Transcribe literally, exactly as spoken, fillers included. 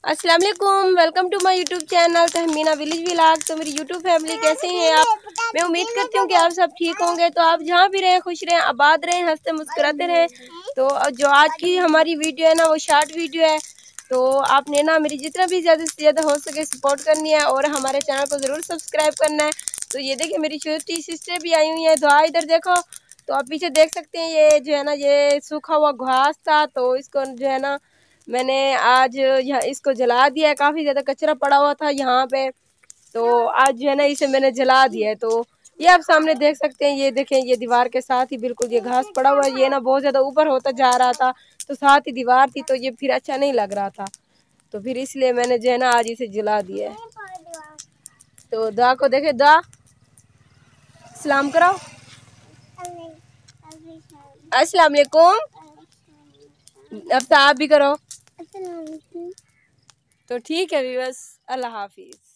अस्सलाम वालेकुम, welcome to my YouTube channel Tahmina village vlog. तो मेरी यूट्यूब फैमिली कैसे हैं आप? मैं उम्मीद करती हूँ कि आप सब ठीक होंगे। तो आप जहाँ भी रहें खुश रहें, आबाद रहें, हंसते मुस्कुराते रहें। तो जो आज की हमारी वीडियो है ना, वो शॉर्ट वीडियो है। तो आपने ना मेरी जितना भी ज़्यादा से ज़्यादा हो सके सपोर्ट करनी है और हमारे चैनल को ज़रूर सब्सक्राइब करना है। तो ये देखिए मेरी छोटी सिस्टर भी आई हुई है। दुआ इधर देखो, तो आप पीछे देख सकते हैं, ये जो है ना ये सूखा हुआ घास था, तो इसको जो है ना मैंने आज यहाँ इसको जला दिया है। काफ़ी ज़्यादा कचरा पड़ा हुआ था यहाँ पे, तो आज जो है ना इसे मैंने जला दिया है। तो ये आप सामने देख सकते हैं, ये देखें, ये दीवार के साथ ही बिल्कुल ये घास पड़ा हुआ है। ये ना बहुत ज़्यादा ऊपर होता जा रहा था, तो साथ ही दीवार थी, तो ये फिर अच्छा नहीं लग रहा था। तो फिर इसलिए मैंने जो है ना आज इसे जला दिया है। तो दुआ को देखे, दुआ सलाम करो। अस्सलाम वालेकुम। अब तो आप भी करो। तो ठीक है, बस अल्लाह हाफिज।